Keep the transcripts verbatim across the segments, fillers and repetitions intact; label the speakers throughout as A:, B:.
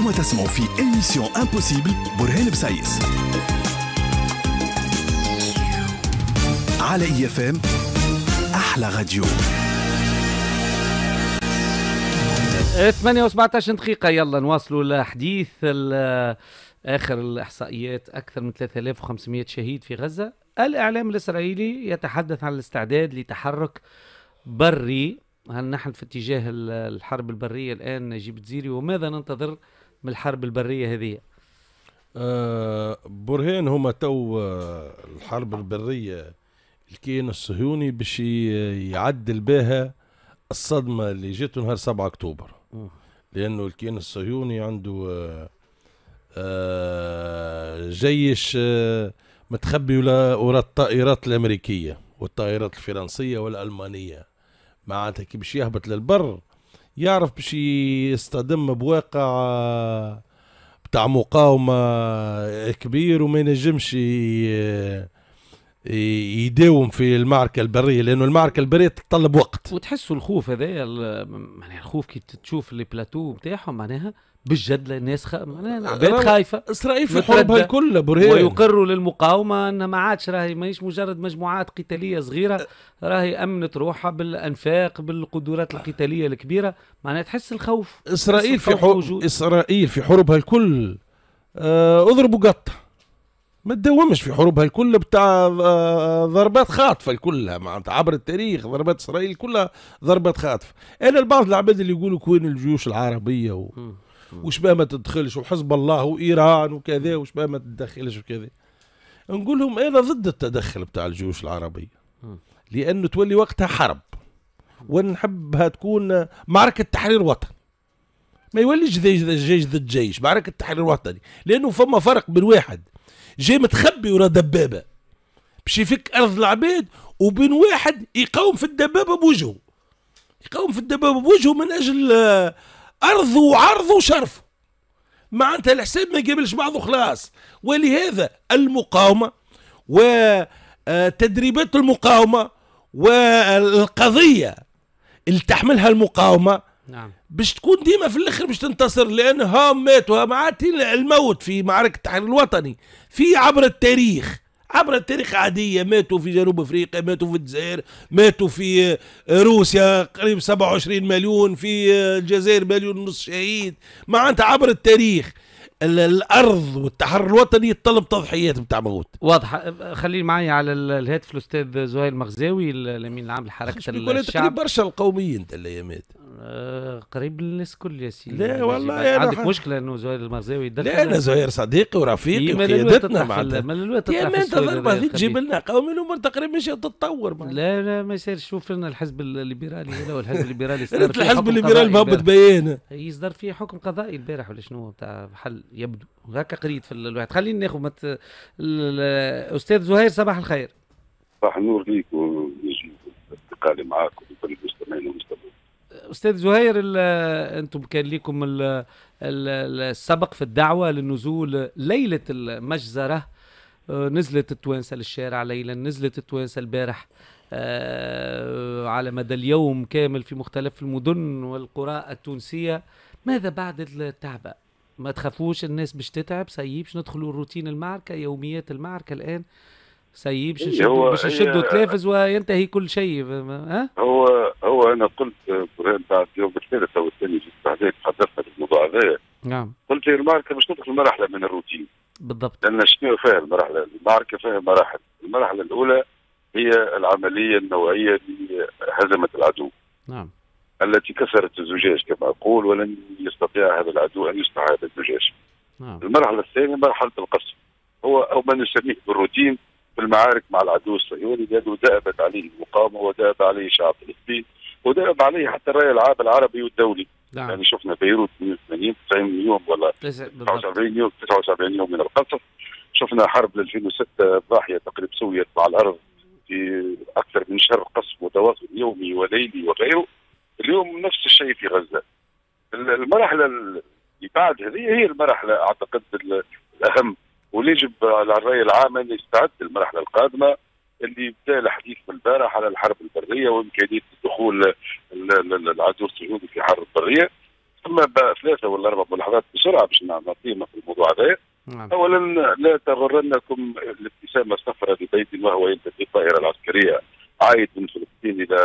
A: انتم تسمعوا في ايميسيون امبوسيبل برهان بسايس على اي اف ام، احلى راديو.
B: ثمانية وسبعة عشر دقيقة. يلا نواصلوا لحديث آخر الإحصائيات. أكثر من ثلاثة آلاف وخمسمائة شهيد في غزة. الإعلام الإسرائيلي يتحدث عن الاستعداد لتحرك بري. هل نحن في اتجاه الحرب البرية الآن نجيب تزيري؟ وماذا ننتظر من الحرب البرية هذه؟
C: آه برهان هما تو الحرب البرية الكيان الصهيوني باش يعدل بها الصدمة اللي جاته نهار سبعة أكتوبر، لأنه الكيان الصهيوني عنده آه آه جيش آه متخبي وراء الطائرات الأمريكية والطائرات الفرنسية والألمانية، معناتها كي باش يهبط للبر يعرف باش يصطدم بواقع بتاع مقاومة كبير وما ينجمش يداوم في المعركة البرية، لأنه المعركة البرية تتطلب وقت.
B: وتحسوا الخوف هذا، معناها الخوف كي تشوف لي بلاتو بتاعهم معناها بالجد الناس خ... معناها عباد خايفة.
C: إسرائيل في حروبها الكل برهان،
B: ويقروا للمقاومة أن ما عادش راهي ماهيش مجرد مجموعات قتالية صغيرة، راهي أمنت روحها بالأنفاق بالقدرات القتالية الكبيرة. معناها تحس الخوف.
C: إسرائيل في حروب إسرائيل في حروبها الكل آه اضربوا قطع، ما تداومش في حروبها الكل بتاع ضربات خاطفه الكلها، معناتها عبر التاريخ ضربات اسرائيل كلها ضربات خاطفه. انا البعض العباد اللي يقولوا كوين الجيوش العربيه و... وش بقى ما تدخلش وحزب الله وايران وكذا وش بقى ما تدخلش وكذا، نقول لهم انا ضد التدخل بتاع الجيوش العربيه، لانه تولي وقتها حرب، ونحبها تكون معركه تحرير وطني، ما يوليش جيش ضد جيش، معركه تحرير وطني، لانه فما فرق بين واحد جاي متخبي ورا دبابه باش يفك ارض العباد، وبين واحد يقاوم في الدبابه بوجهه، يقاوم في الدبابه بوجهه من اجل ارضه وعرضه وشرفه. معناتها الحساب ما يقابلش بعضه خلاص. ولهذا المقاومه وتدريبات المقاومه والقضيه اللي تحملها المقاومه
B: نعم
C: باش تكون ديما في الاخر باش تنتصر، لان هم ماتوا معناتها الموت في معركه التحرير الوطني في عبر التاريخ، عبر التاريخ عاديه، ماتوا في جنوب افريقيا، ماتوا في الجزائر، ماتوا في روسيا قريب سبعة وعشرين مليون، في الجزائر مليون ونص شهيد، معناتها عبر التاريخ الارض والتحرر الوطني يتطلب تضحيات بتاع موت.
B: واضح. خليني معي على الهاتف الاستاذ زهير المغزاوي الامين العام لحركه الشعب.
C: قريب برشا القوميين انت الايامات.
B: آه قريب للناس كل يا سيدي.
C: لا والله
B: عندك حد... مشكله انه زهير المغزاوي يدخل؟
C: لا انا زهير صديقي ورفيقي وقيادتنا معناتها. يا ما انت ضربه فيك تجيب لنا قومي الامور تقريبا مش تتطور.
B: لا لا ما يصيرش. شوف لنا الحزب الليبرالي هذا والحزب الليبرالي
C: الحزب الليبرالي مهبط بيان
B: يصدر فيه حكم قضائي البارح ولا شنو بتاع حل يبدو هكا قريت في الواحد. خلينا ناخذ مت... الاستاذ زهير صباح الخير.
D: صباح النور ليك ونجي استقالي معاك وكل المستمعين والمستمعين.
B: استاذ زهير انتم كان لكم السبق في الدعوه للنزول ليله المجزره، نزلت التوانسه للشارع ليلا، نزلت التوانسه البارح على مدى اليوم كامل في مختلف المدن والقرى التونسيه. ماذا بعد التعب؟ ما تخافوش الناس باش تتعب؟ سيبش ندخلوا روتين المعركه، يوميات المعركه الان سيبش نشدوا باش نشدوا تلافز وينتهي كل شيء. ها
D: هو هو انا قلت برهان بعد يوم الثالث او الثاني جيت بعدك حدثنا بالموضوع هذا.
B: نعم
D: قلت المعركه باش تدخل مرحله من الروتين
B: بالضبط،
D: لان شنو فيها المرحله؟ المعركه فيها مراحل. المرحله الاولى هي العمليه النوعيه اللي هزمت العدو،
B: نعم،
D: التي كسرت الزجاج كما اقول، ولن يستطيع هذا العدو ان يصنع هذا الزجاج.
B: نعم.
D: المرحله الثانيه مرحله القصف، هو او ما نسميه بالروتين في المعارك مع العدو الصهيوني، لانه دأبت عليه المقاومه ودأب عليه شعب فلسطين ودأب عليه حتى الراي العام العربي والدولي.
B: نعم.
D: يعني شفنا بيروت مئة وثمانين تسعين يوم ولا تسعة وسبعين يوم تسعة وسبعين يوم من القصف. شفنا حرب ألفين وستة ضاحيه تقريبا سويت مع الارض في اكثر من شهر قصف متواصل يومي وليلي وغيره. اليوم نفس الشيء في غزه. المرحله اللي بعد هذه هي المرحله اعتقد الاهم، ويجب على الراي العام ان يستعد للمرحله القادمه اللي بدا الحديث من البارح على الحرب البريه وامكانيه دخول العدو الصهيوني في حرب بريه. اما ثلاثه ولا اربع ملاحظات بسرعه باش نعطيهم في الموضوع هذا. نعم. اولا لا تغرنكم الابتسامه الصفراء لبيد وهو يلتقي الطائره العسكريه عايد من فلسطين الى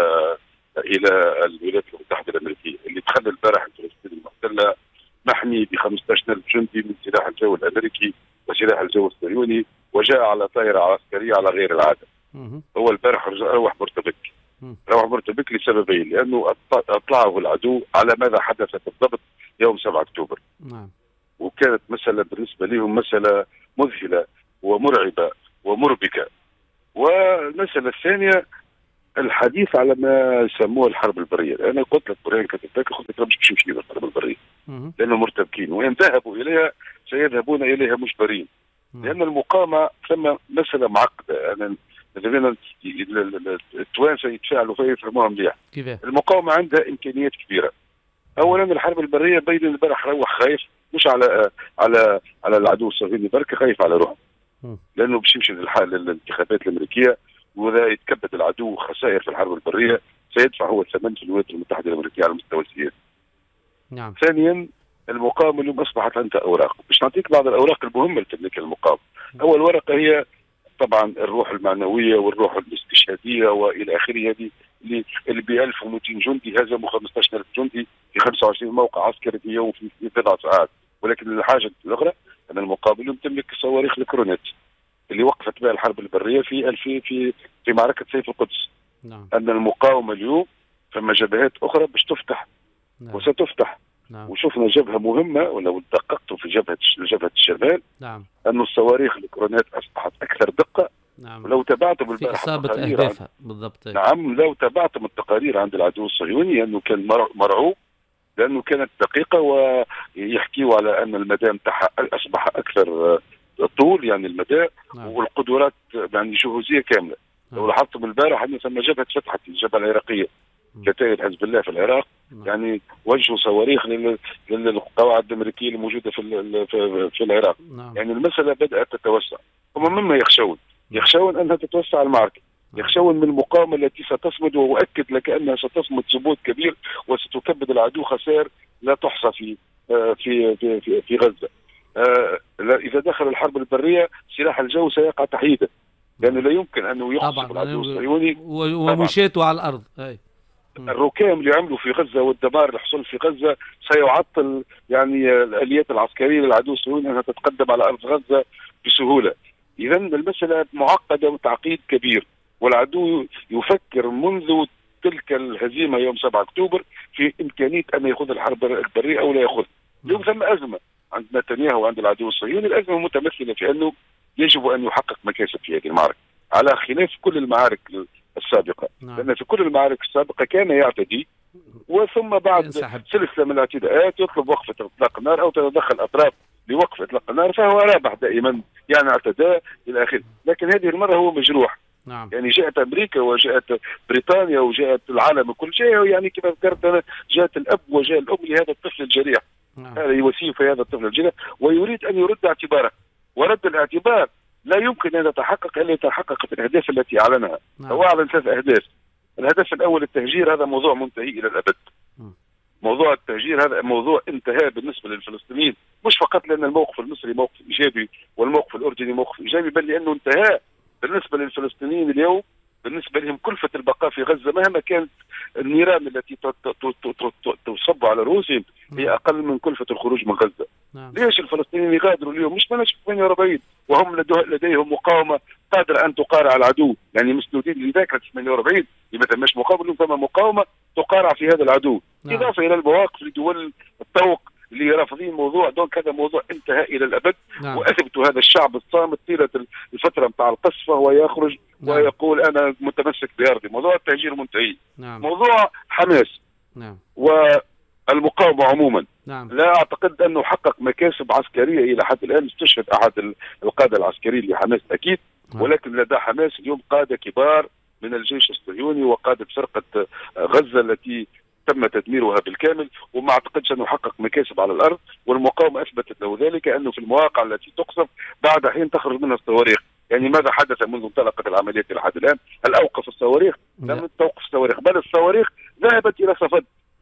D: الى الولايات المتحده الامريكيه، اللي دخل البارح فلسطين المحتله محمي ب خمسة عشر ألف جندي من سلاح الجو الامريكي وسلاح الجو الصهيوني، وجاء على طائره عسكريه على غير العاده. هو البارح روح مرتبك. روح مرتبك لسببين، لانه اطلعه العدو على ماذا حدث بالضبط يوم سبعة اكتوبر. نعم. وكانت مساله بالنسبه لهم مساله مذهله ومرعبه ومربكه. والمساله الثانيه الحديث على ما يسموه الحرب البريه، انا قلت لك برهان كتبتك قلت لك مش باش نمشي الحرب البريه لانه مرتبكين، وان ذهبوا اليها سيذهبون اليها مجبرين. لان المقاومه ثم مساله معقده. انا مثلا التوانسه يتفاعلوا فيها يفهموها مليح. المقاومه عندها امكانيات كبيره. اولا الحرب البريه بين البارح روح خايف مش على على على العدو الصهيوني برك، خايف على روحه. لانه باش يمشي للانتخابات الامريكيه واذا يتكبد العدو خسائر في الحرب البريه سيدفع هو الثمن في الولايات المتحده الامريكيه على المستوى السياسي. نعم. ثانيا المقاومه اليوم اصبحت عندها اوراق، باش نعطيك بعض الاوراق المهمه اللي تملك المقاومه. اول ورقه هي طبعا الروح المعنويه والروح الاستشهاديه والى اخره، هذه اللي اللي ب ألف ومئتين جندي هزموا خمسة عشر ألف جندي في خمسة وعشرين موقع عسكري في يوم في بضع ساعات. ولكن الحاجه الاخرى ان المقاومه اليوم تملك صواريخ الكرونات اللي وقفت بها الحرب البريه في في في في معركه سيف القدس. نعم. ان المقاومه اليوم ثم جبهات اخرى باش تفتح. نعم. وستفتح. نعم. وشفنا جبهه مهمه ولو دققتوا في جبهه جبهه الشمال. نعم. أن الصواريخ الكرونات أصبحت أكثر دقة. نعم. ولو تابعتم
B: في إصابة أهدافها بالضبط.
D: نعم، لو تابعتم التقارير عند العدو الصهيوني أنه كان مرعوب لأنه كانت دقيقة، ويحكيوا على أن المدى متاعها أصبح أكثر طول، يعني المدى. نعم. والقدرات يعني جهوزية كاملة. نعم. لو لاحظتم البارح أن ثم جبهة فتحت الجبهة العراقية كتائب حزب الله في العراق. نعم. يعني وجهوا صواريخ للقواعد الامريكيه الموجوده في في العراق. نعم. يعني المساله بدات تتوسع. هم مما يخشون يخشون انها تتوسع المعركه. نعم. يخشون من المقاومه التي ستصمد، واؤكد لك انها ستصمد صمود كبير وستكبد العدو خسائر لا تحصى في في في في, في غزه. اذا دخل الحرب البريه سلاح الجو سيقع تحييدا، لانه يعني لا يمكن انه يحصل العدو الصهيوني
B: ومشيته على الارض. أي.
D: الركام اللي عملوا في غزه والدمار اللي حصل في غزه سيعطل يعني الاليات العسكريه للعدو الصهيوني انها تتقدم على ارض غزه بسهوله. اذا المساله معقده وتعقيد كبير، والعدو يفكر منذ تلك الهزيمه يوم سبعة اكتوبر في امكانيه ان ياخذ الحرب البريه او لا ياخذ. اليوم ثم ازمه عند نتنياهو وعند العدو الصهيوني، الازمه متمثله في انه يجب ان يحقق مكاسب في هذه المعركه على خلاف كل المعارك السابقة. نعم. لأن في كل المعارك السابقة كان يعتدي وثم بعد ينسحب. سلسلة من الاعتداءات يطلب وقف اطلاق النار أو تتدخل أطراف لوقف اطلاق النار، فهو رابح دائما، يعني اعتدى إلى آخره. لكن هذه المرة هو مجروح. نعم. يعني جاءت أمريكا وجاءت بريطانيا وجاءت العالم كل شيء، يعني كما ذكرت أنا جاءت الأب وجاء الأم لهذا الطفل الجريح. نعم. هذا يواسيه في هذا الطفل الجريح ويريد أن يرد اعتباره، ورد الاعتبار لا يمكن أن يتحقق إلا يتحقق في الأهداف التي أعلنها. نعم. هو أعلن ثلاث أهداف. الهدف الأول التهجير، هذا موضوع منتهي إلى الأبد. م. موضوع التهجير هذا موضوع انتهى بالنسبة للفلسطينيين، مش فقط لأن الموقف المصري موقف إيجابي والموقف الأردني موقف إيجابي، بل لأنه انتهى بالنسبة للفلسطينيين اليوم. بالنسبة لهم كلفة البقاء في غزة مهما كانت النيران التي تصب على رؤوسهم هي أقل من كلفة الخروج من غزة. نعم. ليش الفلسطينيين يغادروا اليوم؟ مش مناش ثمانية وأربعين وهم لديهم مقاومة قادرة أن تقارع العدو، يعني مسنودين لذاك ثمانية وأربعين لما مش مقاومة، ثم مقاومة تقارع في هذا العدو. نعم. إضافة إلى المواقف لدول الطوق اللي رافضين الموضوع، دونك هذا موضوع انتهى الى الابد. نعم. واثبتوا هذا الشعب الصامت طيله الفتره نتاع القصف وهو يخرج. نعم. ويقول انا متمسك بارضي. موضوع التهجير منتهي. نعم. موضوع حماس. نعم. والمقاومه عموما. نعم. لا اعتقد انه حقق مكاسب عسكريه الى حد الان. استشهد احد القاده العسكريين لحماس اكيد. نعم. ولكن لدى حماس اليوم قاده كبار من الجيش الصهيوني وقاده فرقه غزه التي تم تدميرها بالكامل، وما اعتقدش انه حقق مكاسب على الارض. والمقاومه اثبتت له ذلك، انه في المواقع التي تقصف بعد حين تخرج منها الصواريخ. يعني ماذا حدث منذ انطلقت العمليات الى حد الان؟ هل اوقف الصواريخ؟ لم توقف الصواريخ، بل الصواريخ ذهبت الى صفد. نعم.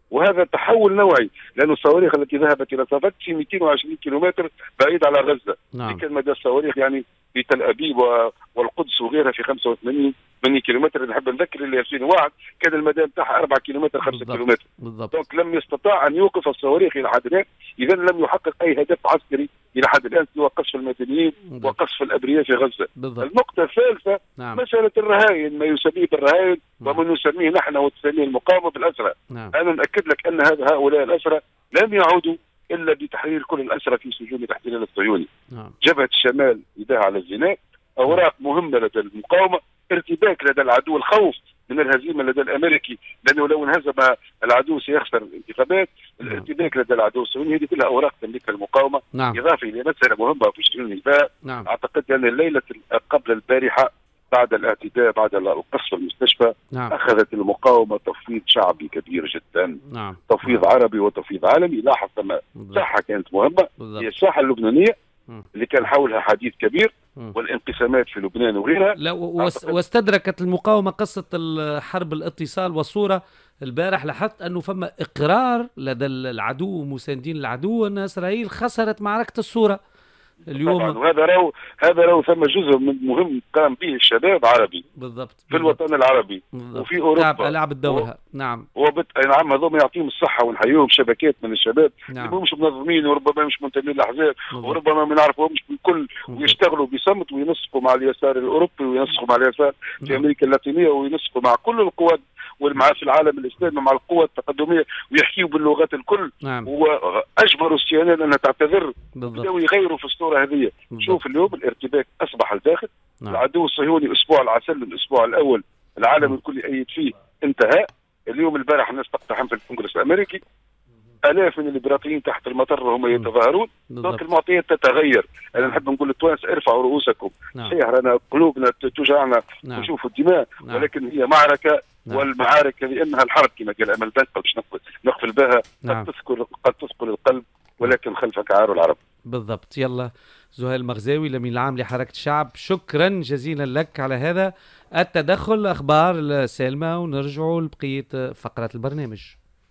D: وهذا تحول نوعي، لأن الصواريخ التي ذهبت إلى صفد في مئتين وعشرين كيلومتر بعيد على غزة.
B: نعم.
D: كان مدى الصواريخ يعني في تل أبيب والقدس وغيرها في خمسة وثمانين كيلومتر. نحب نذكر اللي ألفين وواحد كان المدى نتاعها أربعة كيلومتر خمسة كيلومتر.
B: بالضبط.
D: دونك لم يستطع أن يوقف الصواريخ إلى حد الآن، إذا لم يحقق أي هدف عسكري إلى حد الآن سوى قصف المدنيين وقصف الأبرياء في غزة.
B: بالضبط.
D: النقطة الثالثة
B: نعم.
D: مسألة الرهائن، ما يسميه بالرهائن ومن نسميه نحن وتسميه المقاومة بالأسرى.
B: نعم.
D: أنا نأكد لك أن هذا هؤلاء الأسرى لم يعودوا إلا بتحرير كل الأسرى في سجون الاحتلال الصهيوني.
B: نعم.
D: جبهة الشمال إيداها على الزناد، أوراق مهمة لدى المقاومة، ارتباك لدى العدو، الخوف من الهزيمة لدى الأمريكي، لأنه لو انهزم العدو سيخسر الانتخابات.
B: نعم.
D: الارتباك لدى العدو الصهيوني، هذه كلها أوراق تملكها المقاومة.
B: نعم.
D: إضافة إلى مسألة مهمة في شؤون النساء.
B: نعم.
D: أعتقد أن الليلة قبل البارحة بعد الاعتداء بعد القصف المستشفى،
B: نعم.
D: أخذت المقاومة تفويض شعبي كبير جدا.
B: نعم.
D: تفويض عربي وتفويض عالمي. لاحظ ثم ساحة كانت مهمة، هي الساحة اللبنانية اللي كان حولها حديث كبير والانقسامات في لبنان وغيرها.
B: لا واستدركت المقاومة قصة حرب الاتصال والصورة البارح، لاحظت أنه فما إقرار لدى العدو ومساندين العدو أن إسرائيل خسرت معركة الصورة اليوم.
D: هذا راهو هذا راهو ثم جزء من مهم قام به الشباب عربي
B: بالضبط
D: في الوطن العربي
B: بالضبط.
D: وفي اوروبا
B: لعب الدورها. نعم.
D: وبت... نعم هذوما يعطيهم الصحه ونحييهم، شبكات من الشباب.
B: نعم.
D: اللي مش منظمين وربما مش منتمين للاحزاب وربما ما نعرفوهمش بالكل، ويشتغلوا بصمت وينسقوا مع اليسار الاوروبي وينسقوا مع اليسار في امريكا اللاتينيه وينسقوا مع كل القوات والمع في العالم الاسلامي مع القوى التقدميه ويحكيوا باللغات الكل.
B: نعم.
D: واجبروا السي ان ان انها تعتذر،
B: بداوا
D: يغيروا في الصوره هذه. شوف اليوم الارتباك اصبح الداخل. نعم. العدو الصهيوني اسبوع العسل الاسبوع الاول العالم الكل يأيد فيه انتهى. اليوم البارح الناس تقتحم في الكونغرس الامريكي، الاف من الليبراليين تحت المطر هم يتظاهرون. دونك المعطيات تتغير. انا نحب نقول للتوانسه ارفعوا رؤوسكم.
B: نعم.
D: صحيح رانا قلوبنا توجعنا
B: نعم.
D: نشوف الدماء. نعم. ولكن هي معركه. نعم. والمعارك لانها الحرب كما قال امل بنقل باش نقفل بها. نعم. قد تثقل قد تثقل القلب ولكن خلفك عار العرب.
B: بالضبط. يلا زهير المغزاوي الامين العام لحركه الشعب، شكرا جزيلا لك على هذا التدخل. اخبار السالمه ونرجعوا لبقيه فقره البرنامج.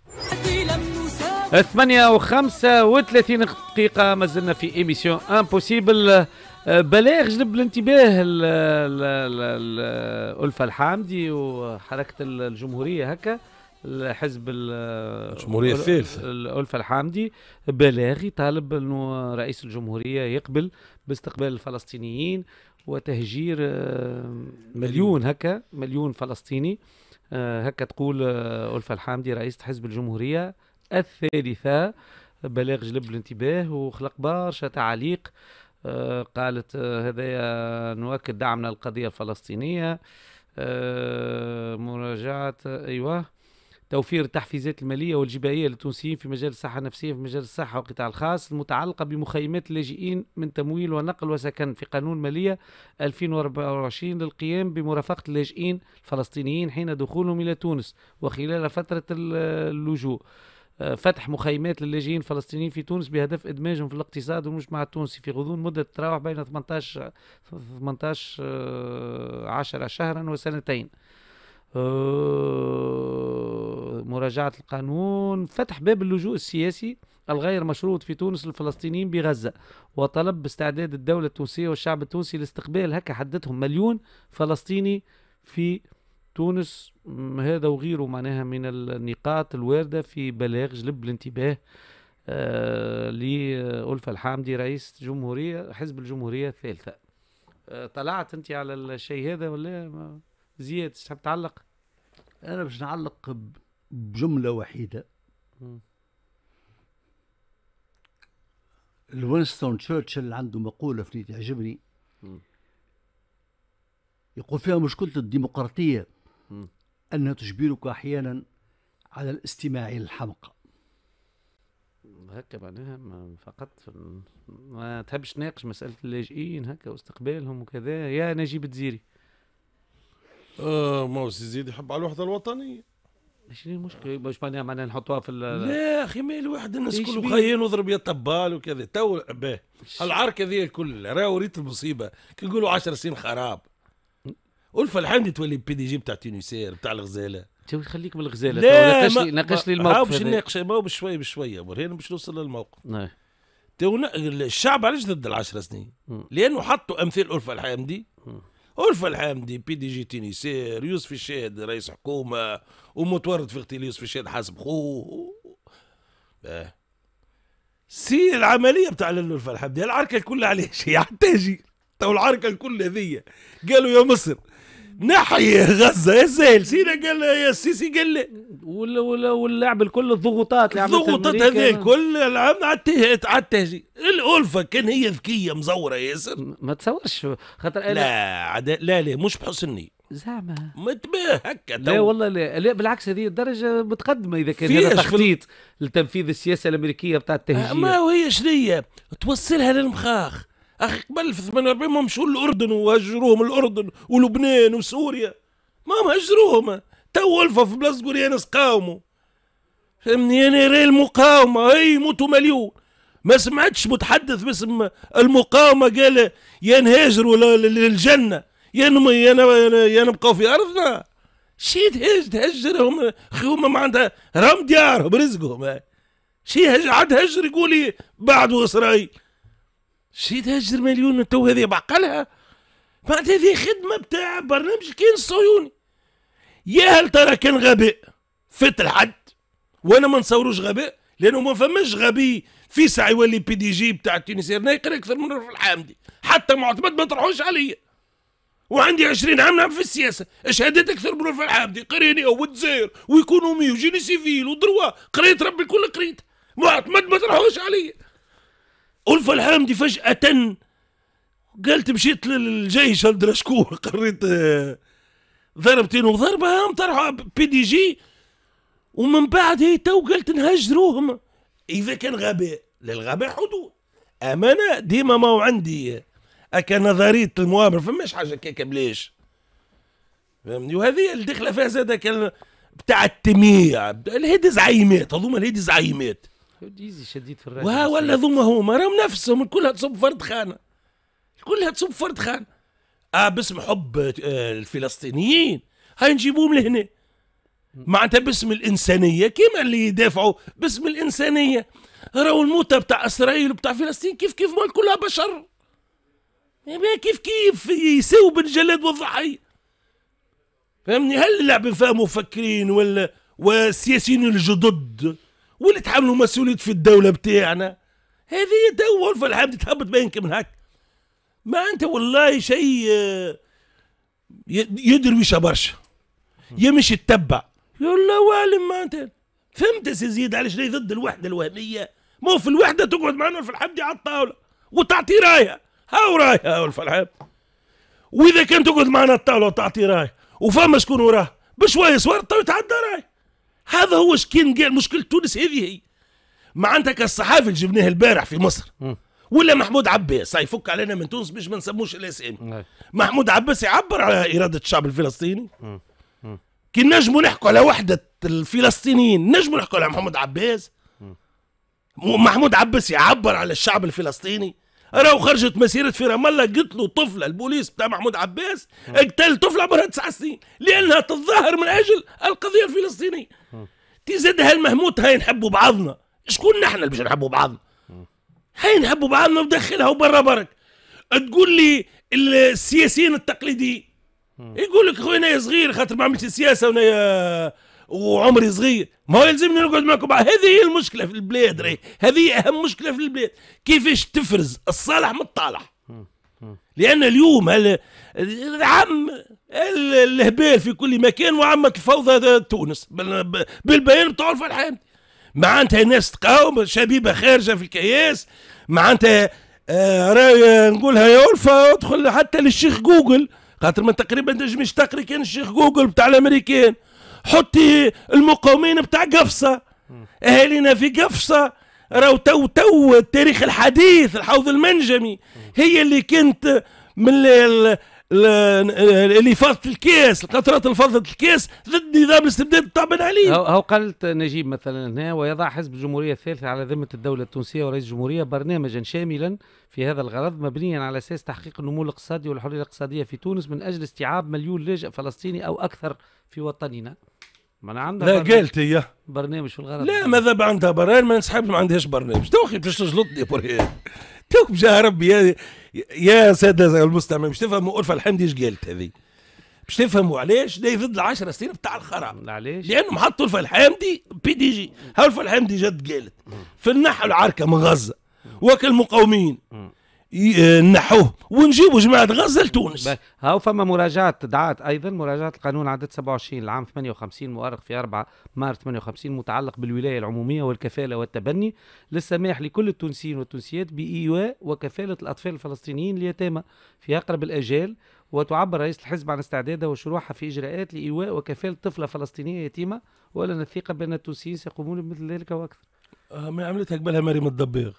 B: ثمانية وخمسة وثلاثين دقيقة ما زلنا في ايميسيون امبوسيبل. بلاغ جلب الانتباه الألفة الحامدي وحركة الجمهورية هكا الحزب
C: الجمهورية الثالثة
B: الألفة الحامدي بلاغ يطالب انه رئيس الجمهورية يقبل باستقبال الفلسطينيين وتهجير مليون هكا مليون فلسطيني. هكا تقول ألفة الحامدي رئيس حزب الجمهورية الثالثة. بلاغ جلب الانتباه وخلق برشا تعليق. آه قالت آه هذا نؤكد دعمنا للقضية الفلسطينية. آه مراجعة آه أيوة توفير التحفيزات المالية والجبائية للتونسيين في مجال الصحة النفسية في مجال الصحة والقطاع الخاص المتعلقة بمخيمات اللاجئين من تمويل ونقل وسكن في قانون المالية ألفين وأربعة وعشرين للقيام بمرافقة اللاجئين الفلسطينيين حين دخولهم إلى تونس وخلال فترة اللجوء. فتح مخيمات للاجئين الفلسطينيين في تونس بهدف ادماجهم في الاقتصاد والمجتمع التونسي في غضون مده تتراوح بين ثمانية عشر ثمانية عشر عشرة شهرا وسنتين. مراجعه القانون فتح باب اللجوء السياسي الغير مشروط في تونس للفلسطينيين بغزه وطلب باستعداد الدوله التونسيه والشعب التونسي لاستقبال هكا حددهم مليون فلسطيني في تونس. هذا وغيره معناها من النقاط الواردة في بلاغ جلب الانتباه آه لألفة الحامدي رئيس جمهورية حزب الجمهورية الثالثة. آه طلعت انت على الشيء هذا ولا زياد تحب تعلق؟
E: انا باش نعلق بجملة وحيدة. وينستون تشرشل عنده مقولة في تعجبني يقول فيها مشكلة الديمقراطية أنها تجبرك أحيانا على الاستماع للحمقى.
B: هكا معناها فقط ما تحبش تناقش مسألة اللاجئين هكا واستقبالهم وكذا يا نجيب الدزيري؟
C: آه ما هو زيد يحب على الوحدة الوطنية.
B: شنو المشكلة؟ باش معناها معناها نحطوها في
C: لا أخي ما الواحد الناس كله خاين وضرب يا طبال وكذا تو به العركة ذي الكل راهو ريت المصيبة كي نقولوا عشر سنين خراب. ألفة الحامدي تولي بي دي جي بتاع تونسير بتاع الغزالة
B: تو خليك بالغزاله.
C: لا
B: ناقش لي ناقش لي الموقف.
C: باش نناقش ما بشوي بشويه برهان باش نوصل للموقف.
B: نعم.
C: الشعب علاش ضد العشر سنين؟ لانه حطوا امثال ألفة الحامدي. ألفة الحامدي بي دي جي تونسير، يوسف الشاد رئيس حكومه ومتورط في اغتيال يوسف الشاد حسب خوه. آه. سي العمليه بتاع ألفة الحامدي العركه الكل علاش؟ هي حتى يجي تو العركه الكل هذيا قالوا يا مصر نحي غزه يا سهل سينا قال يا السيسي قال لا
B: ولا ولا واللعب الكل الضغوطات اللي عملتها
C: الضغوطات هذه الكل على التهجير. الألفة كان هي ذكيه مزوره ياسر
B: ما تصورش خاطر
C: لا عدا لا لا مش بحسني
B: زعما
C: متباه هكا.
B: لا والله لا, لا بالعكس هذه الدرجه متقدمه اذا كان هذا تخطيط لتنفيذ السياسه الامريكيه بتاع التهجير.
C: ما هي شنية توصلها للمخاخ. اخي قبل في ثمانية وأربعين ما مشوا الاردن وهجروهم الاردن ولبنان وسوريا ما هجروهم. تو ألفة في بلاصه تقول يا ناس قاوموا فهمني. انا راي المقاومه هي يموتوا مليون. ما سمعتش متحدث باسم المقاومه قال يا نهاجروا للجنه يا يا نبقاو في ارضنا. شي تهجرهم خيوم ما عندها راهم ديارهم رزقهم. شي عاد هجر يقول لي بعدوا اسرائيل. شي تهجر مليون تو هذه بعقلها. بعد هذه خدمه بتاع برنامج كين الصهيوني. يا هل ترى كان غباء فات الحد وانا ما نصوروش غباء لانه ما فماش غبي في ساعه يولي بي دي جي بتاع التونسيين يقرا اكثر من رفع الحامدي. حتى معتمد ما طرحوش عليا وعندي عشرين عام نعم في السياسه. شهادات اكثر من رفع الحامدي قريني ودزير وايكونومي وجيني سيفيل ودروا قريت ربي الكل قريت. معتمد ما طرحوش عليا. ألفة الحامدي فجاه قالت مشيت للجيش الدرشكور قريت ضربتين وضربه هم طرحوا بي دي جي ومن بعد هي تو قالت نهجروهم. اذا كان غباء للغباء حدود. امانه ديما ما هو عندي اكا نظريه المؤامره فماش حاجه كيكا بلاش فهمني. وهذه اللي داخله فيها زاد كان بتاع التميع الهيدي زعيمات هذوما الهيدي زعيمات
B: ديزي شديد في الراس.
C: ولا ذوما هما راهم نفسهم كلها تصب فرد خانه كلها تصب فرد خانه. اه باسم حب آه الفلسطينيين هاي نجيبوهم لهنا معناتها باسم الانسانيه كيما اللي يدافعوا باسم الانسانيه. راهو الموتى بتاع اسرائيل وبتاع فلسطين كيف كيف مال كلها بشر. كيف كيف يساووا بين الجلاد والضحيه فهمني. هل اللعب فيها مفكرين ولا والسياسيين الجدد واللي تحملوا مسؤوليه في الدوله بتاعنا هذه تو ألفة الحامدي تهبط بينك من هك. ما انت والله شيء يدرويشه برشا يمشي يتبع يقول لا والم. ما انت فهمت سي زيد على شنو ضد الوحده الوهميه. مو في الوحده تقعد معنا في الحمدي على الطاوله وتعطي رايه. هاو رايه هاو الفلحام. واذا كان تقعد معنا على الطاوله وتعطي رايه وفما شكون وراه بشويه صور تو يتعدى رايه. هذا هو شكين قال مشكله تونس هذه هي. معناتها كالصحافي اللي جبناه البارح في مصر ولا محمود عباس يفك علينا من تونس باش ما نسموش الاسامي. محمود عباس يعبر على اراده الشعب الفلسطيني. كي نجموا نحكوا على وحده الفلسطينيين نجموا نحكوا على محمود عباس. محمود عباس يعبر على الشعب الفلسطيني. راهو خرجت مسيره في رام الله قتلوا طفله البوليس بتاع محمود عباس اقتل طفله عمرها تسع سنين لانها تتظاهر من اجل القضيه الفلسطينيه. تزيد هالمهموت هاي نحبوا بعضنا. شكون نحن اللي باش نحبوا بعضنا؟ هاي نحبوا بعضنا ودخلها وبرا برك. تقول لي السياسيين التقليديين يقول لك خويا انا صغير خاطر ما عملتش سياسه وانا وعمري صغير ما يلزمني نقعد معكم. هذه هي المشكله في البلاد راهي. هذه اهم مشكله في البلاد كيفاش تفرز الصالح من الطالح. لان اليوم عم الهبال في كل مكان وعمت الفوضى تونس بالبيان بتاع ألفة الحامدي. معناتها ناس تقاوم شبيبه خارجه في الكياس. معناتها آه راهي نقولها يا ألفة ادخل حتى للشيخ جوجل خاطر ما تقريبا تنجمش تقري كان الشيخ جوجل بتاع الامريكان. حطي المقاومين بتاع قفصه اهالينا في قفصه راهو تو تو التاريخ الحديث الحوض المنجمي هي اللي كانت من اللي فاضت الكاس القطرات اللي فاضت الكاس ضد نظام الاستبداد بتاع بن علي.
B: هو قالت نجيب مثلا هنا ويضع حزب الجمهوريه الثالثه على ذمه الدوله التونسيه ورئيس الجمهوريه برنامجا شاملا في هذا الغرض مبنيا على اساس تحقيق النمو الاقتصادي والحريه الاقتصاديه في تونس من اجل استيعاب مليون لاجئ فلسطيني او اكثر في وطننا. ما انا عندها
C: لا قالت هي
B: برنامج في الغرض.
C: لا ماذا عندها برنامج ما نسحبش، ما عندهاش برنامج. توخي باش تجلطني برهان توك بجاه ربي يا يا ساده المستمعين باش تفهموا ألفة الحمدي ايش قالت هذه، باش تفهموا علاش دا ضد العشرة سنين بتاع الخرا.
B: علاش؟
C: لانهم حطوا ألفة الحمدي بي دي جي. ها ألفة الحمدي جد قالت في النحو العركه من غزه وكل المقاومين نحوه ونجيبوا جماعه غزه لتونس.
B: هاو فما مراجعه دعات ايضا مراجعه القانون عدد سبعة وعشرين لعام ثمانية وخمسين مؤرخ في أربعة مارس ثمانية وخمسين متعلق بالولايه العموميه والكفاله والتبني للسماح لكل التونسيين والتونسيات بايواء وكفاله الاطفال الفلسطينيين اليتامى في اقرب الاجال، وتعبر رئيس الحزب عن استعدادها وشروعها في اجراءات لايواء وكفاله طفله فلسطينيه يتيمه، ولنا الثقه بان التونسيين سيقومون بمثل ذلك واكثر.
C: آه ما عملتها قبلها مريم الضبيغ.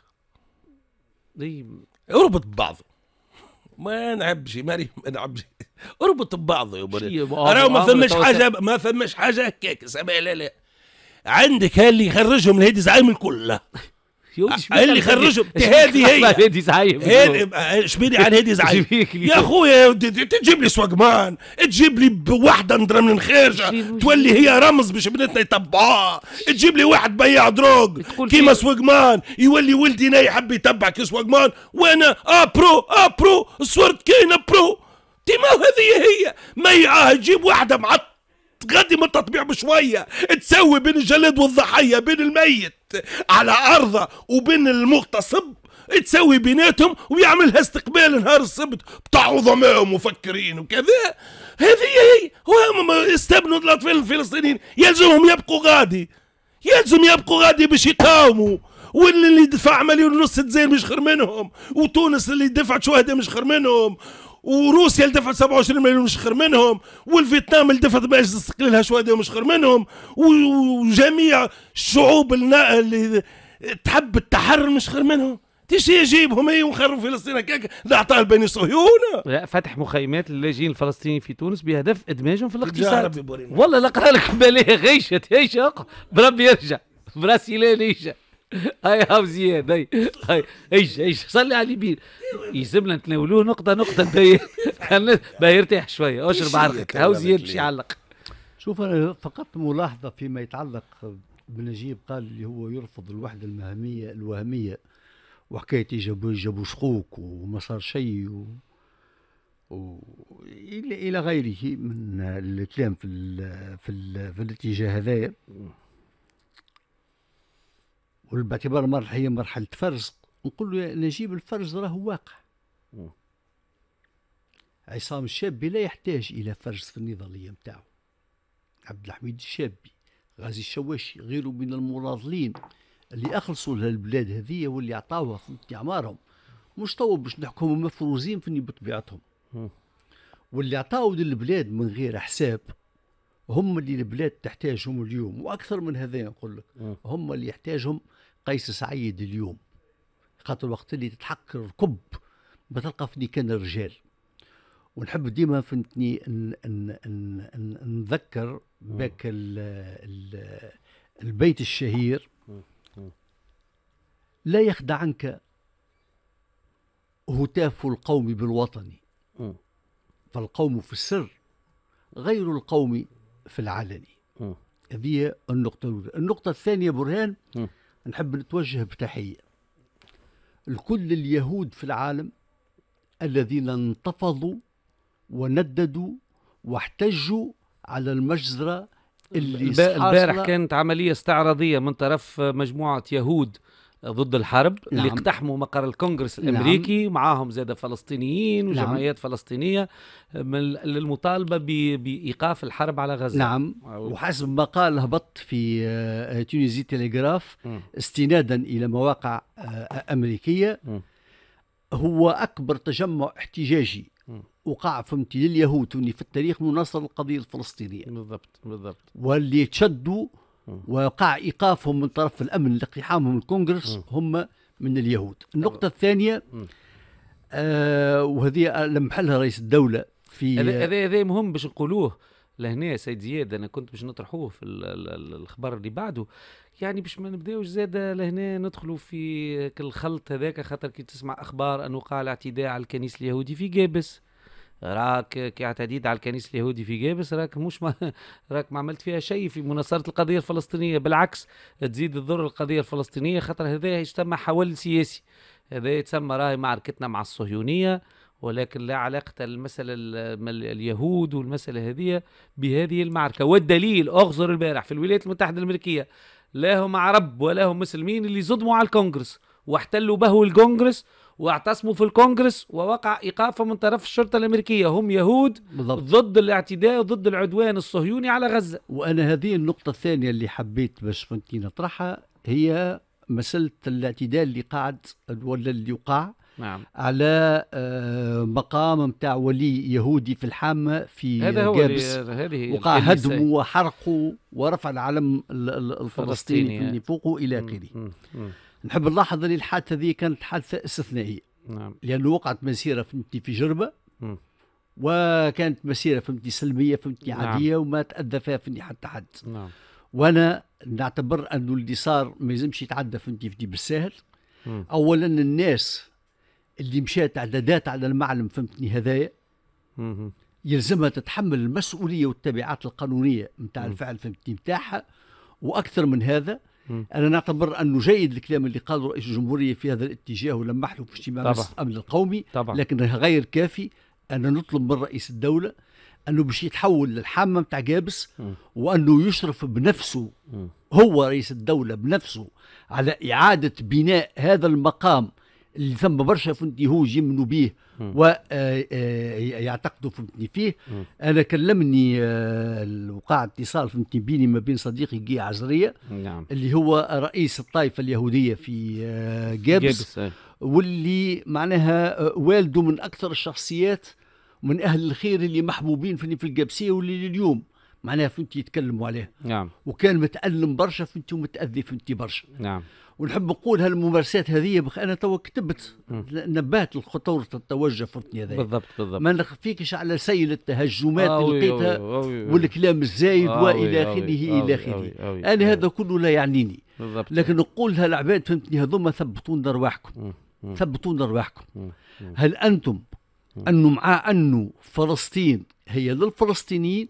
B: دي
C: اربط ببعضه ما نعبش مريم ما نعبش اربط ببعضه يا مريم. راهو ما فماش حاجه ما فماش حاجه هكاك سامع. لا لا عندك اللي يخرجهم من هذه زعيم الكل اللي خرجهم هذه هي
B: هذه زعيم
C: هذه شبيني عن هذه زعيم يا خويا. تجيب لي سوقمان تجيب لي بوحده نضرب من خارجه تولي هي رمز باش بناتنا يتبعوها. تجيب لي واحد بياع دروغ كيما سوقمان يولي ولدي نا يحب يتبع كي سوقمان وانا اه برو اه برو الصورة كاينه برو تيما. هذه هي ما يعاه تجيب واحده مع تغدي من التطبيع بشويه تسوي بين الجلاد والضحيه بين الميت على عرضه وبين المغتصب تسوي بيناتهم ويعملها استقبال نهار السبت بتاع عظماء ومفكرين وكذا. هذه هي هم استبنوا الاطفال الفلسطينيين يلزمهم يبقوا غادي يلزم يبقوا غادي باش يقاوموا. واللي دفع مليون ونص الجزائر مش خير منهم، وتونس اللي دفعت شهداء مش خير منهم، وروسيا اللي دفعت سبعة وعشرين مليون مش خير منهم، والفيتنام اللي دفعت باش تستقللها شهداء مش خير منهم، وجميع الشعوب اللي تحب التحرر مش خير منهم. تيش يجيبهم هي ونخروا فلسطين هكاك نعطيها لبني صهيونه.
B: لا فتح مخيمات للاجئين الفلسطينيين في تونس بهدف ادماجهم في الاقتصاد. والله نقرا لك باليه غيشه هيشه بربي يرجع براسي لا ليشه. هاي هاو زياد هاي هاي ايش ايش صلي على اليمين يلزمنا نتناولوه نقطه نقطه باهي باهي يرتاح شويه اشرب عرقك. هاو زياد باش يعلق.
E: شوف انا فقط ملاحظه فيما يتعلق بنجيب قال اللي هو يرفض الوحده المهميه الوهميه وحكايه جابوا جابوا شقوق وما صار شيء و... و... الى الى غيره من الكلام في ال... في ال... في الاتجاه هذايا. وباعتبار المرحله هي مرحله فرز نقول له نجيب الفرز راه واقع. عصام الشابي لا يحتاج الى فرز في النضاليه نتاعو. عبد الحميد الشابي غازي الشواشي غيره من المناضلين اللي اخلصوا للبلاد هذه واللي عطاوها في اعمارهم مش تو باش نحكموا مفروزين فيني بطبيعتهم، واللي عطاوا للبلاد من غير حساب هم اللي البلاد تحتاجهم اليوم. واكثر من هذا نقول لك هم اللي يحتاجهم قيس سعيد اليوم، خاطر وقت اللي تتحقر الكب بتلقى فني كان الرجال. ونحب ديما فهمتني نذكر باك البيت الشهير لا يخدع عنك هتاف القوم بالوطن فالقوم في السر غير القوم في العلني. هذه النقطة الأولى. النقطة الثانية برهان نحب نتوجه بتحية لكل اليهود في العالم الذين انتفضوا ونددوا واحتجوا على المجزرة اللي
B: البارح كانت عملية استعراضية من طرف مجموعة يهود ضد الحرب. نعم. اللي اقتحموا مقر الكونغرس الامريكي. نعم. معاهم زاد فلسطينيين وجمعيات. نعم. فلسطينيه للمطالبه بايقاف الحرب على غزه.
E: نعم. وحسب ما قال هبط في تونيزي تلغراف استنادا الى مواقع امريكيه م. هو اكبر تجمع احتجاجي م. وقع فهمتي لليهود في التاريخ مناصر القضيه الفلسطينيه.
B: بالضبط بالضبط.
E: واللي تشدوا وقع إيقافهم من طرف الأمن لاقتحامهم الكونغرس م. هم من اليهود. النقطة الثانية آه وهذه لمحلها رئيس الدولة في
B: هذا هذا مهم باش نقولوه لهنا سيد زياد. أنا كنت باش نطرحوه في الخبر اللي بعده يعني باش ما نبداوش زاد لهنا ندخلوا في الخلط هذاك، خاطر كي تسمع أخبار أنه قال اعتداء على الكنيس اليهودي في جابس راك كاعتديد على الكنيس اليهودي في جابس، راك مش ما راك ما عملت فيها شيء في مناصرة القضية الفلسطينية، بالعكس تزيد تضر القضية الفلسطينية، خاطر هذا يجتمع حول سياسي، هذا يتسمى راهي معركتنا مع الصهيونية، ولكن لا علاقة المسألة اليهود والمسألة هذه بهذه المعركة. والدليل أغزر البارح في الولايات المتحدة الأمريكية، لا هم عرب ولا هم مسلمين اللي صدموا على الكونغرس واحتلوا به الكونغرس واعتصموا في الكونغرس ووقع إيقافهم من طرف الشرطة الأمريكية، هم يهود بالضبط. ضد الاعتداء وضد العدوان الصهيوني على غزة.
E: وأنا هذه النقطة الثانية اللي حبيت باش فهمتني نطرحها، هي مسألة الاعتداء اللي قاعد ولا اللي وقع نعم. على مقام متاع ولي يهودي في الحامة في جابس، وقع هدمه وحرقه ورفع العلم الفلسطيني اللي فوقه إلى آخره. نحب نلاحظ أن الحادثة هذه كانت حادثة استثنائية نعم. لأنه وقعت مسيرة فهمتني في جربة م. وكانت مسيرة فهمتني سلمية فهمتني نعم. عادية وما تأذى فيها فهمتني حتى حد نعم. وأنا نعتبر أنه اللي صار ما يلزمش يتعدى فهمتني في بالسهل. م. أولا الناس اللي مشات اعدادات على المعلم فهمتني هذايا يلزمها تتحمل المسؤوليه والتبعات القانونيه نتاع الفعل فهمتني نتاعها. واكثر من هذا م. انا نعتبر انه جيد الكلام اللي قاله رئيس الجمهوريه في هذا الاتجاه ولمح له في اجتماع الامن القومي طبعا. لكن غير كافي. انا نطلب من رئيس الدوله انه باش يتحول للحامه نتاع جابس م. وانه يشرف بنفسه م. هو رئيس الدوله بنفسه على اعاده بناء هذا المقام اللي ثم برشا فهمتني هو يمنوا به ويعتقدوا فهمتني فيه. م. انا كلمني وقع اتصال فهمتني بيني ما بين صديقي جي عزريه نعم. اللي هو رئيس الطائفه اليهوديه في جابس, جابس واللي معناها والده من اكثر الشخصيات من اهل الخير اللي محبوبين فهمتني في الجابسيه واللي اليوم معناها فهمتي يتكلموا عليه نعم. وكان متألم برشا فهمتي ومتأذي فهمتي برشا نعم. ونحب نقول هالممارسات هذه بخ انا تو كتبت م. نبهت لخطوره التوجه فهمتني هذا بالضبط بالضبط ما نخفيكش على سيل التهجمات اللي لقيتها والكلام الزايد والى اخره الى اخره. انا هذا كله لا يعنيني بالضبط. لكن نقولها العباد فهمتني هذوما ثبتون رواحكم ثبتون رواحكم. هل انتم انه مع انه فلسطين هي للفلسطينيين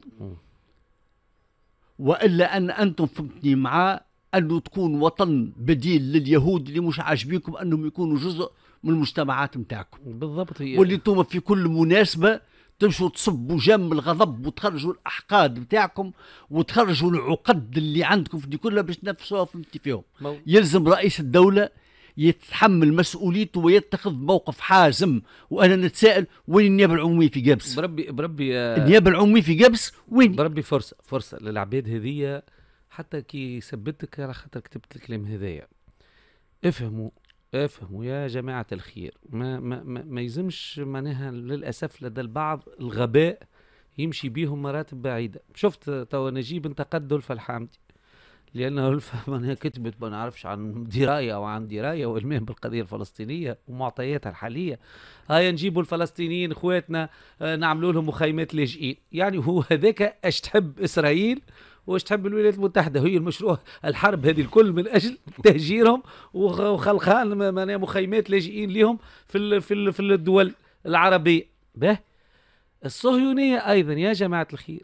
E: والا ان انتم فهمتني مع انه تكون وطن بديل لليهود اللي مش عاجبينكم انهم يكونوا جزء من المجتمعات نتاعكم بالضبط. هي واللي انتم في كل مناسبه تمشوا تصبوا جم الغضب وتخرجوا الاحقاد نتاعكم وتخرجوا العقد اللي عندكم في دي كلها باش تنفسوها فهمتي فيهم. يلزم رئيس الدوله يتحمل مسؤوليته ويتخذ موقف حازم. وانا نتساءل وين النيابه العموميه في جابس؟ بربي بربي النيابه العموميه في جابس وين؟ بربي فرصه فرصه للعباد هذيا حتى كي ثبتك على خاطر كتبت الكلام هذايا. افهموا افهموا يا جماعه الخير، ما ما ما, ما يلزمش معناها للاسف لدى البعض الغباء يمشي بيهم مراتب بعيده. شفت تو نجيب انتقد دولفة الحامدي لأنه الفا من كتبت ما نعرفش عن دراية أو عن دراية وإلمام بالقضية الفلسطينية ومعطياتها الحالية. هاي نجيبوا الفلسطينيين إخواتنا نعملوا لهم مخيمات لاجئين، يعني هو هذاك أش تحب إسرائيل واش تحب الولايات المتحدة؟ هي المشروع الحرب هذه الكل من أجل تهجيرهم وخلقان مخيمات لاجئين لهم في في في الدول العربية. به الصهيونية أيضا يا جماعة الخير،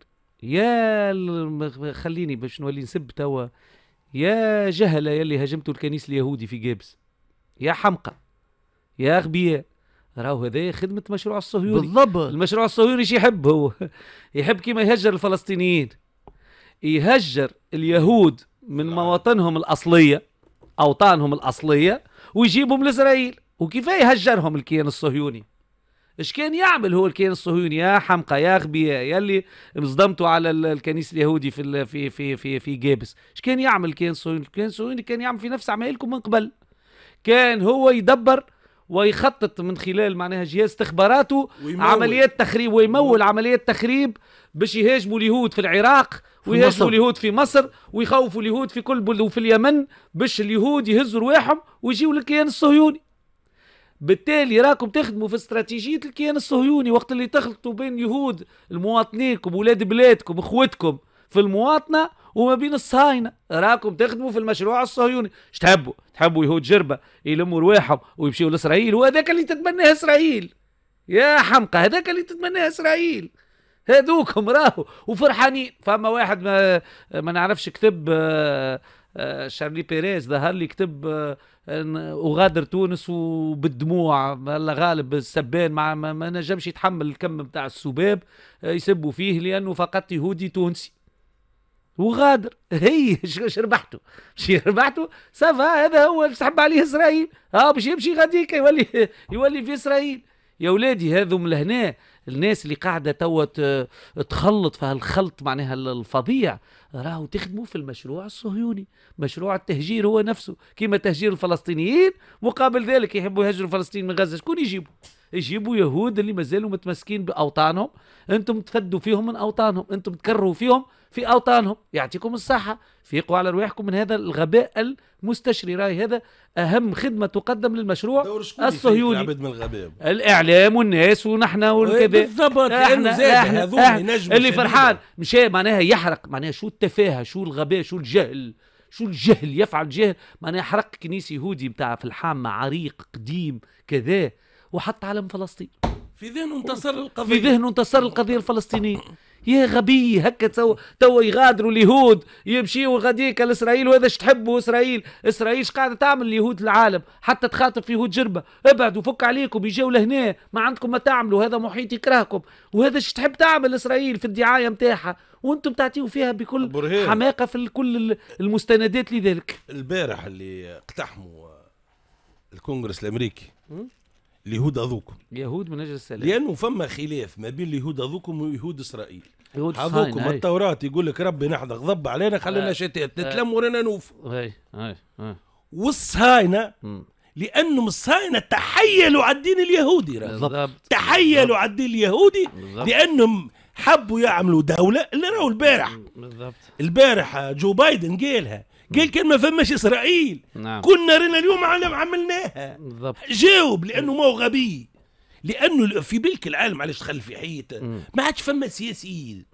E: يا خليني باش نولي نسب توا، يا جهله يلي هاجمتوا الكنيس اليهودي في جابس، يا حمقى يا اغبياء، راهو هذا خدمه مشروع الصهيوني بالضبط. المشروع الصهيوني شي يحب؟ هو يحب كيما يهجر الفلسطينيين، يهجر اليهود من مواطنهم الاصليه اوطانهم الاصليه ويجيبهم لاسرائيل. وكيف يهجرهم الكيان الصهيوني؟ ايش كان يعمل هو الكيان الصهيوني يا حمقى يا اغبياء يلي انصدمتوا على الكنيس اليهودي في في في في في جابس؟ ايش كان يعمل الكيان الصهيوني؟ الكيان الصهيوني كان يعمل في نفس عمايلكم من قبل، كان هو يدبر ويخطط من خلال معناها جهاز استخباراته عمليات تخريب ويمول عمليات تخريب باش يهاجموا اليهود في العراق ويهاجموا اليهود في مصر ويخوفوا اليهود في كل بلد وفي اليمن باش اليهود يهزوا رواحهم ويجيوا للكيان الصهيوني. بالتالي راكم تخدموا في استراتيجية الكيان الصهيوني وقت اللي تخلطوا بين يهود المواطنينكم ولاد بلادكم اخوتكم في المواطنة وما بين الصهاينة، راكم تخدموا في المشروع الصهيوني. ايش تحبوا؟ تحبوا يهود جربة يلموا رواحهم ويمشيوا لإسرائيل، وهذاك اللي تتبناه إسرائيل.
B: يا حمقى هذاك اللي تتمناه اسرائيل، هذوكم راهو وفرحانين. فما واحد ما ما نعرفش كتب شارلي بيريز ظهر لي كتب وغادر تونس وبالدموع، الله غالب السبان مع ما, ما نجمش يتحمل الكم بتاع السباب يسبوا فيه لانه فقط يهودي تونسي وغادر. هي اش ربحتوا؟ مش ربحتوا سافا، هذا هو اللي تحب عليه اسرائيل. اه باش يمشي غاديك يولي يولي في اسرائيل. يا ولادي هذم لهنا الناس اللي قاعده توا تخلط في هالخلط معناها الفظيع، راهو تخدموا في المشروع الصهيوني، مشروع التهجير هو نفسه كيما تهجير الفلسطينيين. مقابل ذلك يحبوا يهجروا الفلسطينيين من غزه، شكون يجيبوا؟ يجيبوا يهود اللي مازالوا متمسكين باوطانهم. انتم تفدوا فيهم من اوطانهم، انتم تكرهوا فيهم في اوطانهم. يعطيكم الصحه، فيقوا على رواحكم من هذا الغباء المستشري. راي هذا اهم خدمه تقدم للمشروع الصهيوني.
C: من الغباء
B: الاعلام والناس ونحن والكذا
C: بالضبط.
B: احنا, احنا, احنا اللي فرحان مشى معناها يحرق معناها شو التفاهه، شو الغباء، شو الجهل، شو الجهل يفعل جهل. معناها حرق كنيسه يهودي بتاع في الحامه عريق قديم كذا وحط علم فلسطين
C: في ذهنه انتصر القضيه،
B: في ذهنه انتصر القضيه الفلسطينيه. يا غبي هكا تسوى توا يغادروا اليهود يمشيوا غاديك لاسرائيل. وهذا ايش تحبوا اسرائيل؟ اسرائيل ايش قاعده تعمل اليهود العالم حتى تخاطب في يهود جربه؟ ابعدوا فك عليكم يجوا لهنا ما عندكم ما تعملوا، هذا محيط يكرهكم. وهذا ايش تحب تعمل اسرائيل في الدعايه نتاعها وانتم تعطيوا فيها بكل برهين. حماقه في كل المستندات لذلك.
C: البارح اللي اقتحموا الكونغرس الامريكي اليهود هذوكم،
B: يهود من اجل السلام،
C: لانه فما خلاف ما بين اليهود هذوكم ويهود اسرائيل.
B: هذوكم
C: التوراة يقول لك ربي نحن غضب علينا خلينا شتات نتلم ورانا نوف.
B: اي اي اي
C: والصهاينه لانهم الصهاينه تحيلوا على الدين اليهودي،
B: بالضبط
C: تحيلوا على الدين اليهودي بالضبط. لانهم حبوا يعملوا دوله اللي راهو البارح
B: بالضبط.
C: البارح جو بايدن قالها، قال كان ما فماش اسرائيل نعم. كنا رنا اليوم عملناها بالضبط. جاوب لانه ما هو غبي، لانه في بلك العالم علاش دخل في حيط ما عادش فما سياسيين.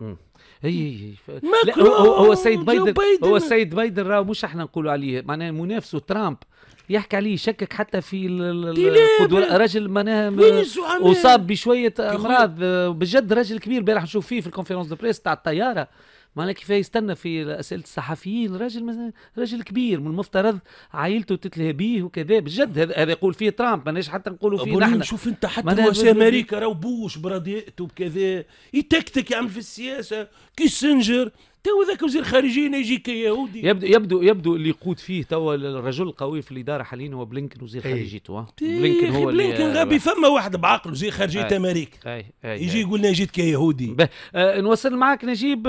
B: هي ف... لا هو, هو السيد بايدن, بايدن هو السيد بايدن راه مش احنا نقولوا عليه معناه منافسه ترامب يحكي عليه يشكك حتى في القدوة. رجل معناها اصاب بشويه امراض بجد، رجل كبير. بارح نشوف فيه في الكونفرنس دو بريس تاع الطياره معناها كيف يستنى في اسئله الصحفيين. راجل راجل كبير من المفترض عائلته تتلهى بيه وكذا بجد. هذا يقول فيه ترامب ماناش حتى نقولوا فيه نحن.
C: شوف انت حتى رؤساء امريكا راهو بوش براديته بكذا يتكتك يعمل في السياسه كيسنجر. تو ذاك وزير خارجيه يجي كيهودي.
B: يبدو يبدو يبدو اللي يقود فيه تو الرجل القوي في الاداره حاليا هو بلينكن وزير خارجيته.
C: بلينكن هو بلينكن غبي. فما واحد بعقله وزير خارجيه امريكا
B: أي أي
C: يجي يقول لنا جيت كيهودي.
B: آه نوصل معك نجيب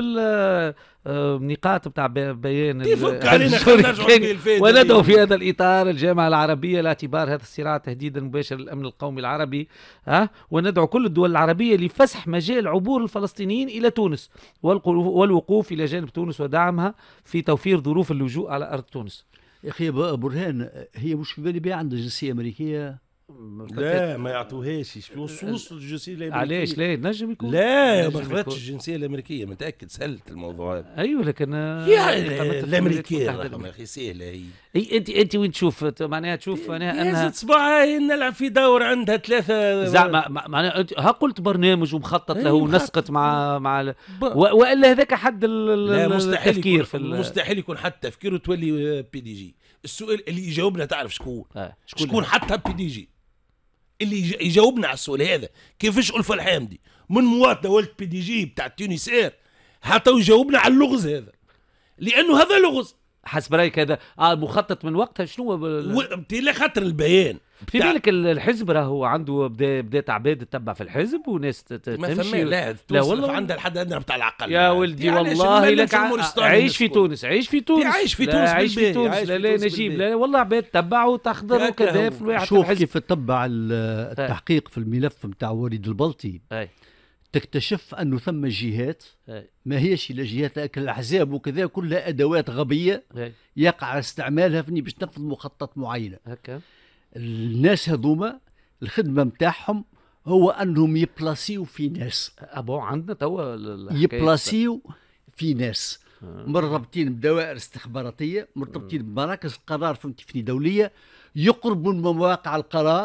B: النقاط بتاع بيان
C: تفك علينا خلينا نرجعوا
B: وندعو في هذا الاطار الجامعه العربيه لاعتبار هذا الصراع تهديدا مباشر للامن القومي العربي. ها وندعو كل الدول العربيه لفسح مجال عبور الفلسطينيين الى تونس والوقوف الى جانب تونس ودعمها في توفير ظروف اللجوء على ارض تونس.
E: يا اخي برهان هي مش في بالي بها عندها جنسيه امريكيه؟
C: لا ما يعطوهاش بخصوص الجنسيه الامريكيه.
B: علاش لا نجم يكون؟
C: لا ما خذتش الجنسيه الامريكيه متاكد سهلت الموضوع هذا.
B: ايوه لكن
C: يعني الامريكيه يا اخي سهله هي.
B: اي انت انت وين تشوف معناها تشوف معناها
C: انها صباعها نلعب في دور عندها ثلاثه
B: زعما معناها ها قلت برنامج ومخطط له ونسقط مع مع والا هذاك حد التفكير في
C: مستحيل يكون حتى تفكير وتولي بي دي جي. السؤال اللي يجاوبنا تعرف شكون؟
B: آه.
C: شكون, شكون حتى بي دي جي اللي يجاوبنا على السؤال هذا؟ كيفاش ألفة الحامدي من مواطنه ولد بي دي جي بتاع تونسير حتى يجاوبنا على اللغز هذا، لانه هذا لغز
B: حسب رايك. هذا اه مخطط من وقتها شنو
C: بال... لا خاطر البيان
B: في بالك الحزب راهو عنده بدا بدات عباد تتبع في الحزب وناس
C: تمشي. لا لا والله عندها الحد الادنى بتاع العقل
B: يا ولدي والله لك عيش في تونس عيش في تونس
C: عيش في تونس
B: عيش في تونس لا لا نجيب لا والله عباد تتبعوا تحضر وكذا في الواحد.
E: شوف كيف تتبع التحقيق في الملف نتاع وليد البلطي
B: أي.
E: تكتشف انه ثم جهات ما هيش الا جهات لكن الاحزاب وكذا كلها ادوات غبيه
B: أي.
E: يقع استعمالها فني باش تنفذ مخطط معينه.
B: هكا
E: الناس هذوما الخدمه نتاعهم هو انهم يبلاسيو في ناس.
B: ابو عندنا توا
E: يبلاسيو في ناس آه. مرتبطين بدوائر استخباراتيه، مرتبطين بمراكز القرار فهمتي دوليه، يقربوا من مواقع القرار.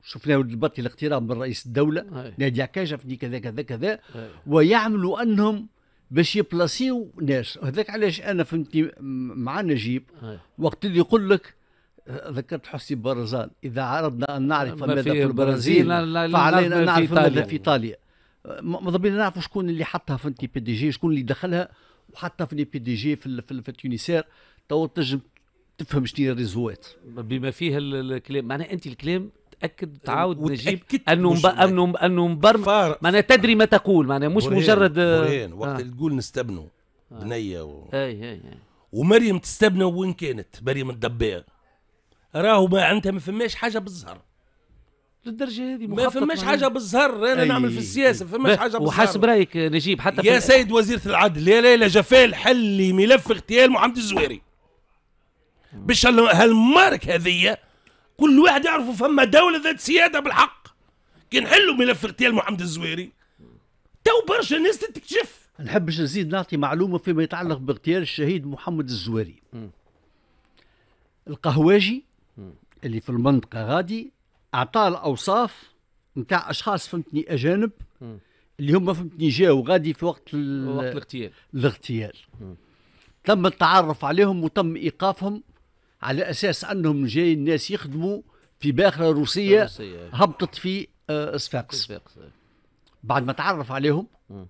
E: شفناه دلوقتي الاقتراب من رئيس الدوله
B: أي.
E: نادي عكاشه فني كذا كذا كذا
B: أي.
E: ويعملوا انهم باش يبلاسيو ناس. هذاك علاش انا فهمتني مع نجيب
B: أي.
E: وقت اللي يقول لك ذكرت حسني برزان اذا عرضنا ان نعرف
B: ما
E: ماذا
B: في
E: في البرازيل
B: لا- لا- لا
E: فعلينا ان
B: نعرف
E: نعرف
B: في
E: ماذا
B: إيطاليا.
E: في ايطاليا. ماذا بينا نعرف شكون اللي حطها فهمتني بي دي جي، شكون اللي دخلها وحطها في بي دي جي في ال- في, ال- في التونسير. تو تنجم تفهم شنو هي الريزوات
B: بما فيه ال- الكلام معناها انت الكلام تاكد تعاود نجيب
C: وتأكدت
B: انه
C: مش
B: مب... انه انه مبرمج
C: فار
B: معناها تدري ما تقول معناها مش
C: برهان
B: مجرد
C: برهان وقت
B: آه.
C: اللي تقول نستبنوا بنيه و...
B: اي اي اي
C: ومريم تستبنى وين كانت مريم الدباغ راهو ما عندها ما فماش حاجه بالزهر،
B: للدرجه هذه
C: ما فماش حاجه بالزهر. انا
E: أي.
C: نعمل في السياسه ما فماش حاجه بالزهر.
B: وحسب رايك نجيب حتى
C: يا
B: في
C: سيد وزيرة العدل يا ليلى جفال حلي ملف اغتيال محمد الزويري باش هال- هالمارك هذية كل واحد يعرفوا فما دولة ذات سيادة بالحق. كي نحلوا ملف اغتيال محمد الزويري تو برشا ناس تكتشف.
E: نحبش نزيد نعطي معلومه فيما يتعلق باغتيال الشهيد محمد الزويري.
B: م.
E: القهواجي
B: م.
E: اللي في المنطقه غادي اعطاه الاوصاف نتاع اشخاص فهمتني اجانب
B: م.
E: اللي هم فهمتني جاوا غادي في وقت, ال-
B: وقت الاغتيال.
E: الاغتيال.
B: م.
E: تم التعرف عليهم وتم ايقافهم على اساس انهم جايين ناس يخدموا في باخره روسيه
B: روسية.
E: هبطت في آه، صفاقس.
B: صفاقس.
E: بعد ما تعرف عليهم
B: م.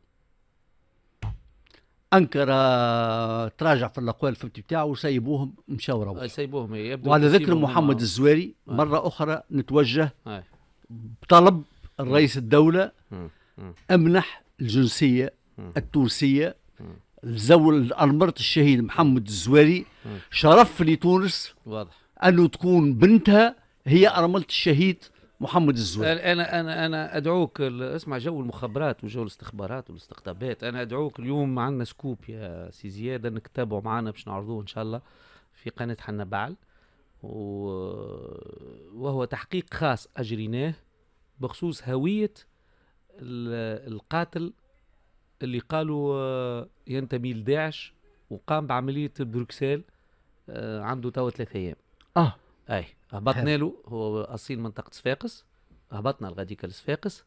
E: انكر آه، تراجع في الاقوال الفهمتي بتاعه وسيبوهم مشاو روحوا.
B: أي سيبوهم يبدو
E: وعلى ذكر
B: تسيبهم
E: محمد
B: معه.
E: الزويري
B: آه.
E: مره اخرى نتوجه
B: أي.
E: بطلب الرئيس الدوله
B: م. م.
E: امنح الجنسيه
B: م.
E: التونسيه
B: م.
E: لزول أرملة الشهيد محمد الزويري.
B: م.
E: شرف لتونس
B: واضح.
E: انه تكون بنتها هي أرملة الشهيد محمد الزويري.
B: انا انا انا ادعوك ال- اسمع جو المخابرات وجو الاستخبارات والاستقطابات. انا ادعوك اليوم عندنا سكوب يا سي زياد انك تتابعوا معنا باش نعرضوه ان شاء الله في قناه حنا بعل و- وهو تحقيق خاص اجريناه بخصوص هويه ال- القاتل اللي قالوا آه، ينتمي لداعش وقام بعمليه بروكسل. آه، عنده توا ثلاثة ايام.
E: اه
B: اي هبطنا له، هو اصيل منطقه صفاقس، هبطنا لغاديكا لصفاقس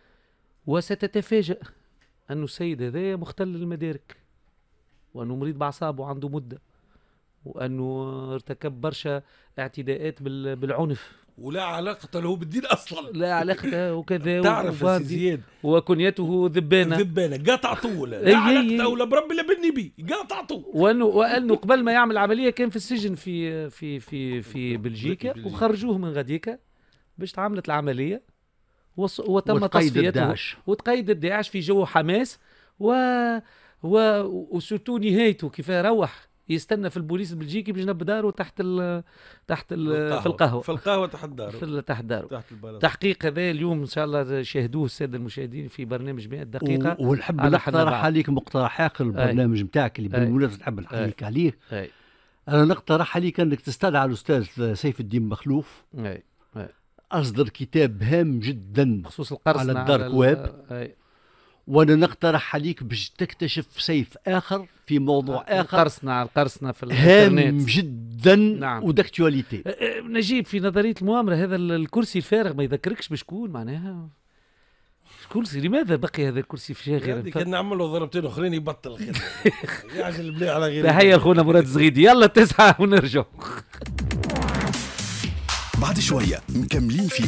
B: وستتفاجأ انه السيد هذايا مختل المدارك وانه مريض باعصابه عنده مده وانه ارتكب برشا اعتداءات بال- بالعنف
C: ولا علاقة له بالدين اصلا.
B: لا علاقة وكذا
C: تعرف يا سي
B: وفاندي
C: زياد
B: وكنيته ذبانه
C: ذبانة قاطع طول
B: أي-
C: لا
B: أي-
C: علاقة ولا بربي لا بالنبي قاطع طول.
B: وانه وانه قبل ما يعمل عمليه كان في السجن في في في في بلجيكا
C: بلجيكا.
B: وخرجوه من غاديكا باش تعملت العمليه وص- وتم
E: وتقيد
B: تصفيته
E: داعش.
B: وتقيد الداعش في جو حماس و و وسورتو نهايته كيف روح يستنى في البوليس البلجيكي باش ينب داره تحت ال تحت ال في القهوه
C: في القهوة تحت داره
B: في ال- تحت داره.
C: تحت البلاط.
B: تحقيق هذا اليوم ان شاء الله شاهدوه الساده المشاهدين في برنامج مئة دقيقه.
E: و- ونحب
B: على حنا
E: نقترح
B: بعض.
E: عليك مقترحات البرنامج نتاعك اللي
B: أي.
E: بالمناسبه نحب نحكيك عليه.
B: اي
E: انا نقترح عليك انك تستدعى الاستاذ سيف الدين مخلوف،
B: اي
E: اصدر كتاب هام جدا
B: بخصوص القرصنه
E: على الدارك
B: ال-
E: ويب.
B: اي
E: وانا نقترح عليك باش تكتشف سيف اخر في موضوع اخر
B: القرصنه القرصنه في
E: هام
B: الانترنت.
E: جدا
B: نعم.
E: وداكتواليتي.
B: أه، أه، نجيب في نظريه المؤامره هذا ال- الكرسي الفارغ ما يذكركش بشكون معناها كرسي لماذا بقي هذا الكرسي
C: هذه
B: فارغ؟
C: كان نعمل له ضربتين اخرين يبطل الخدمه. يعجل بلي على غير.
B: تحيه لخونا مراد الزغيدي. يلا تسعة ونرجع
A: بعد شوية مكملين في